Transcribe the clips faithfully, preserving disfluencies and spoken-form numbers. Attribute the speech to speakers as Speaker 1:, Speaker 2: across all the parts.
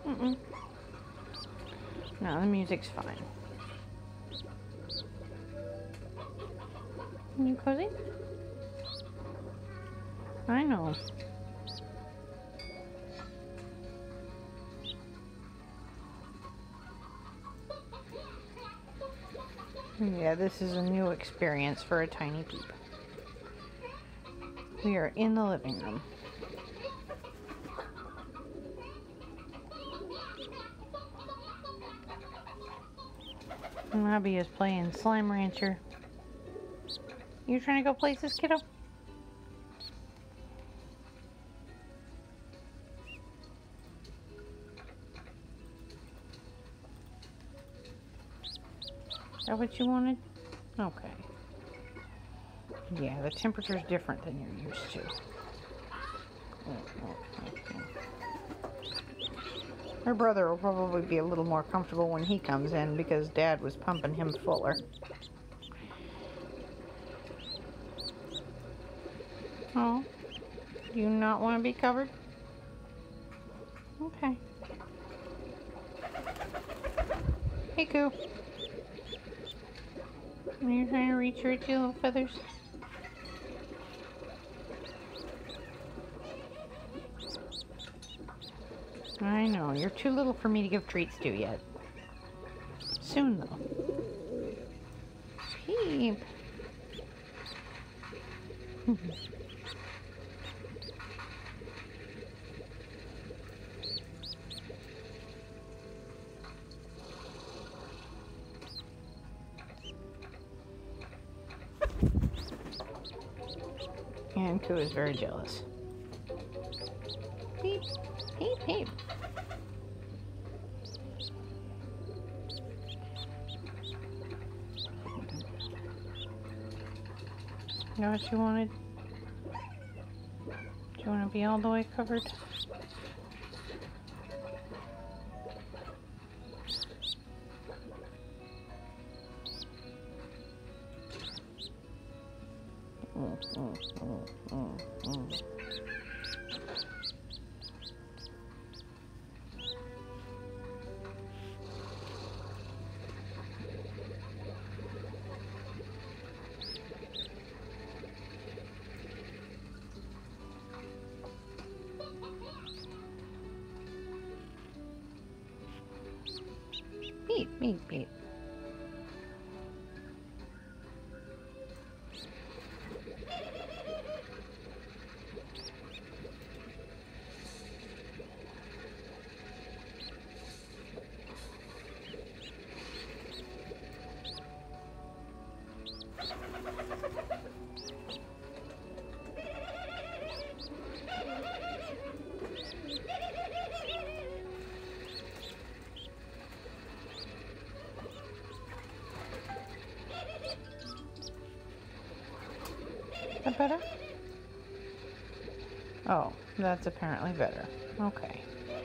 Speaker 1: Mm-mm. No, the music's fine. You cozy? I know. Yeah, this is a new experience for a tiny peep. We are in the living room. And Robbie is playing Slime Rancher. You trying to go places, kiddo? Is that what you wanted? Okay. Yeah, the temperature's different than you're used to. Her brother will probably be a little more comfortable when he comes in because Dad was pumping him fuller. Oh, do you not want to be covered? Okay. Hey, Coo. Are you trying to reach your two little feathers? I know, you're too little for me to give treats to yet. Soon, though. Peep. And Coo is very jealous. Peep, peep, peep. You know what you wanted? Do you want to be all the way covered? Mm, mm, mm, mm, mm. Beep, beep, beep. Is that better? Oh, that's apparently better. Okay.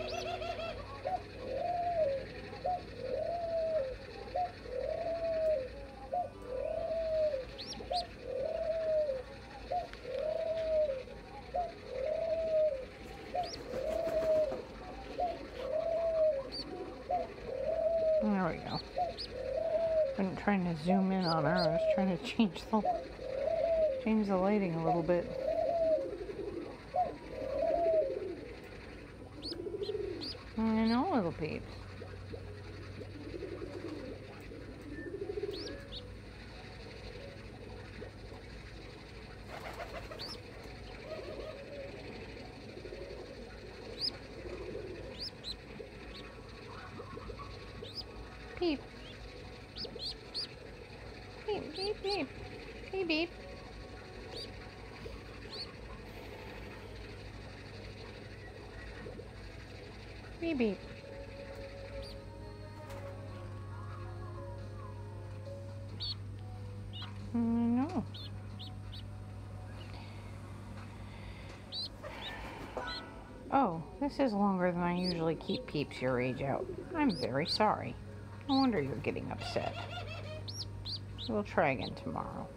Speaker 1: There we go. I wasn't trying to zoom in on her. I was trying to change the change the lighting a little bit. I know, little peeps. Peep. Beep, beep, beep. Beep, beep. Beep, beep. I know. Oh, this is longer than I usually keep peeps your age out. I'm very sorry. No wonder you're getting upset. We'll try again tomorrow.